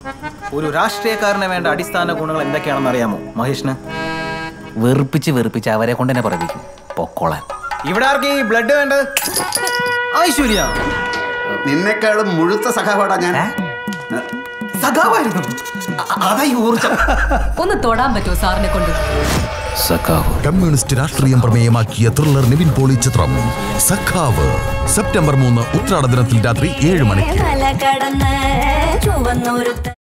ഒരു രാഷ്ട്രീയക്കാരന് വേണ്ട അടിസ്ഥാന ഗുണങ്ങൾ എന്തൊക്കെയാണെന്ന് അറിയാമോ മഹേഷിന്? വെറുപ്പിച്ച് അവരെ കൊണ്ട് തന്നെ പറയിപ്പിക്കും പൊക്കോളാൻ. ഇവിടെ ആർക്കും ഈ ബ്ലഡ് വേണ്ടത്? ഐശ്വര്യ, നിന്നെക്കാളും മുഴുത്ത സഖാവാടാ ഞാൻ. സഖാവായിരുന്നു. അതായി ഊർജം. ഒന്ന് തൊടാൻ പറ്റുമോ സാറിനെ കൊണ്ട്? സഖാവ് കമ്മ്യൂണിസ്റ്റ് രാഷ്ട്രീയം പ്രമേയമാക്കിയ ത്രില്ലർ നിവിൻ പോളി ചിത്രം സഖാവ് സെപ്റ്റംബർ 3 ഉത്രാട ദിനത്തിൽ രാത്രി 7 മണിക്ക്.